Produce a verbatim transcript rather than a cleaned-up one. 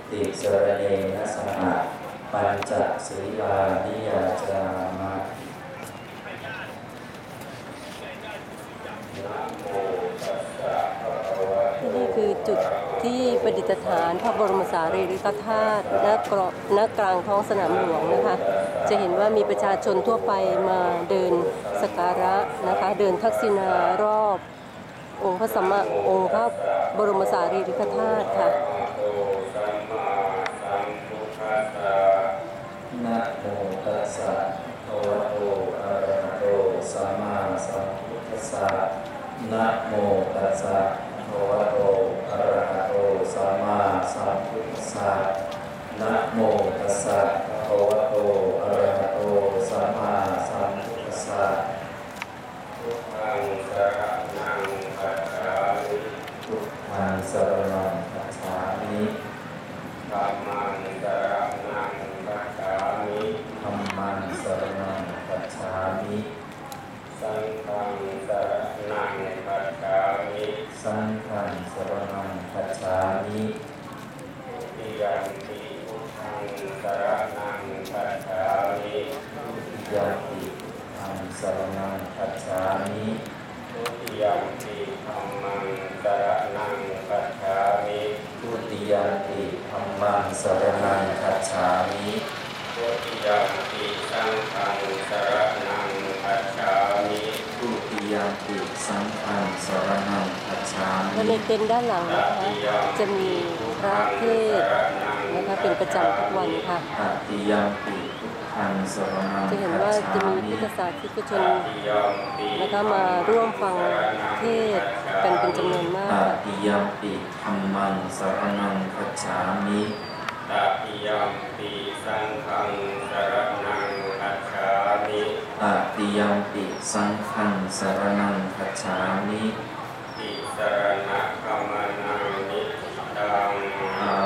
ติสรเนนะสหะปัญจศีลานิยาจามะนี่คือจุดที่ประดิษฐานพระบรมสารีริกธาตุณกรณกลางท้องสนามหลวงนะคะจะเห็นว่ามีประชาชนทั่วไปมาเดินสักการะนะคะเดินทักษิณารอบองค์พระสัมมาองค์พระบรมสารีริกธาตุค่ะนะโมตัสสะภะคะวะโตอะระหะโตสัมมาสัมพุทธัสสะนะโมตัสสะภะคะวะโตอะระหะโตสัมมาสัมพุทธัสสะนะโมตัสสะภะคะวะโตอะระหะโตสัมมาสัมพุทธัสสะพุทธังสรณังคัจฉามิพุทธังสรณังคัจฉามิธัมมังสรณังคัจฉามิธัมมังสรณังคัจฉามิสังฆังสรณังคัจฉามิสังฆังสรณังคัจฉามิทุติยัมปิพุทธังสรณังคัจฉามิทุติยัมปิพุทธังสรณังคัจฉามิทุติยัมปิธัมมังสรณังคัจฉามิทุติยัมปิธัมมังสรณังคัจฉามิทุติยัมปิสังฆังสรณังคัจฉามิทุติยัมปิสังฆังสรณังคัจฉามิและในเต็นท์ด้านหลังนะคะจะมีพระเทศนะคะเป็นประจำทุกวันค่ะตติยัมปิพุทธังสรณังคัจฉามิจะเห็นว่าจะมีพุทธศาสนิกชนนะคะมาร่วมฟังเทศน์กันเป็นจำนวนมากตค่ะติยัมปิธัมมังสรณังคัจฉามิตติยัมปิสังฆังสรณังคัจฉามิตติยัมปิสังฆังสรณังคัจฉามิติสรณะคัมมังนิตังอา